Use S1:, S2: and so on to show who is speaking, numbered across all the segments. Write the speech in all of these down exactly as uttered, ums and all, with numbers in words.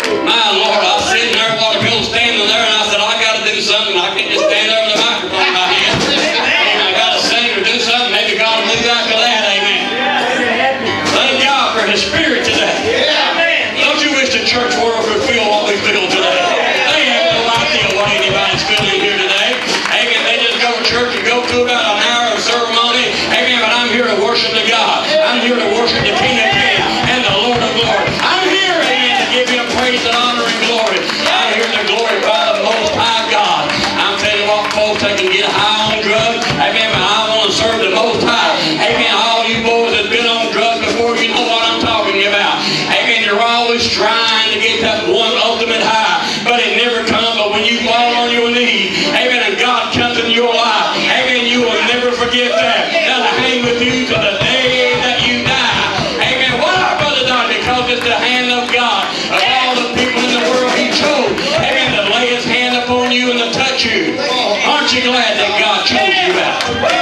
S1: My Lord, I was sitting there while the girl was standing there, and I said, I got to do something. I can't just stand over the microphone in my hand. And I got to sing or do something. Maybe God will move after that. Amen. Thank God for His Spirit today. Don't you wish the church world could feel what we feel today? They have no idea what anybody's feeling here today. Amen. They just go to church and go through about an hour of ceremony. Amen. But I'm here to worship the God. I'm here to worship the King of Kings and the Lord of Lords. I'm here, amen, to give Him praise and honor and glory. I'm here to glorify the Most High God. I'm telling you what, folks, they can get high on drugs. Amen. But I want to serve the Most High. Amen. All you boys that have been on drugs before, you know what I'm talking about. Amen. You're always trying to get that one ultimate high, but it never comes. But when you fall on your knees, amen, and God comes in your life, amen, you will never forget that. That'll hang with you to the day that you die. Amen. Why, Brother Donnie? Because it's the hand of God. Of all the people in the world He chose, amen, to lay His hand upon you and to touch you. Aren't you glad that God chose you out?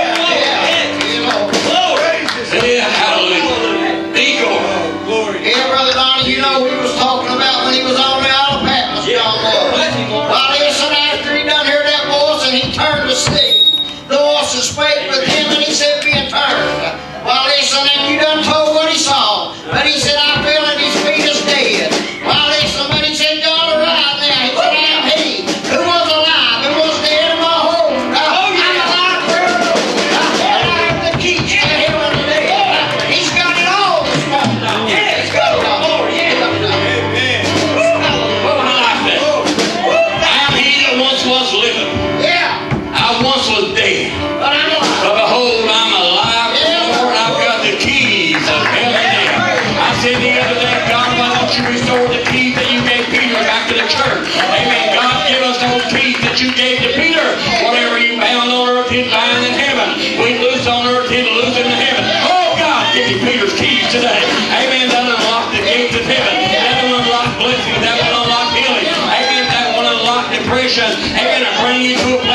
S1: Yeah, hallelujah. Igor.
S2: Yeah, Brother Donnie, you know we was talking about when he was on the Isle of Patmos, John was. Well, listen, after he done heard that voice and he turned to see, the voice spake with him and he said, being turned. Well, listen, and you done told what he saw. But he said, I feel that his feet is dead. Well, listen, but he said, God alive now. He said, I am he who was alive and was dead in my home. I'm alive forever. And I have the keys to hell and the dead. He's got it all this morning. Yeah, he's got it all. Yeah. Amen.
S1: Well, I like that. I am he that once was living.
S2: Yeah.
S1: I once was dead.
S2: But I'm alive.
S1: But behold, I'm alive. Lord, I've got the keys of hell and death. I said the other day, God, why don't you restore the keys that you gave Peter back to the church? Amen. God, give us those keys that you gave to Peter. Whatever you bound on earth, He'll bind in heaven. We loose on earth, He'll loose in heaven. Oh, God, give me Peter's keys today. Amen. That will unlock the gates of heaven. That will unlock blessings. That will unlock healing. Amen. That will unlock depression. Amen. And bring you to a place